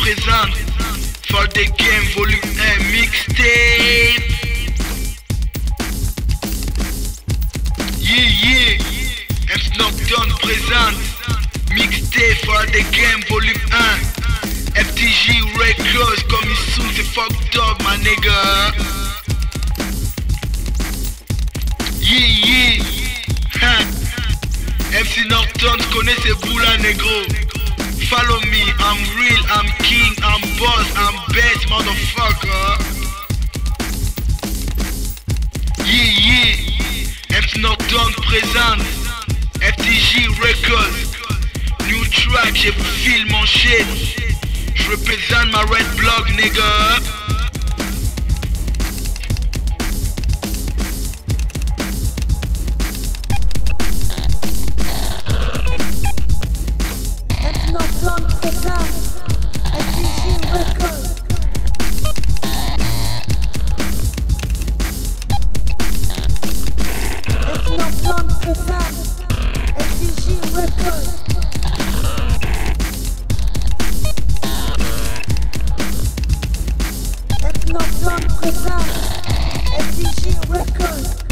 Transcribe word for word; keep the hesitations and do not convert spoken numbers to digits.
présente For the Game volume un mixtape. Yeah yeah, M C Nocturne présente mixtape For the Game volume un. F T G Records coming soon, c'est fucked up my nigga. Yeah yeah, hein. M C Nocturne connaît ses boulas négro. Follow me, I'm real, I'm king, I'm boss, I'm best motherfucker. Yeah yeah, M C Nocturne présente F T G Records. New track, j'ai vous file mon shit. Je représente ma red block nigga. Nocturne présente F T G Records. Nocturne présente F T G Records. Nocturne présente F T G Records.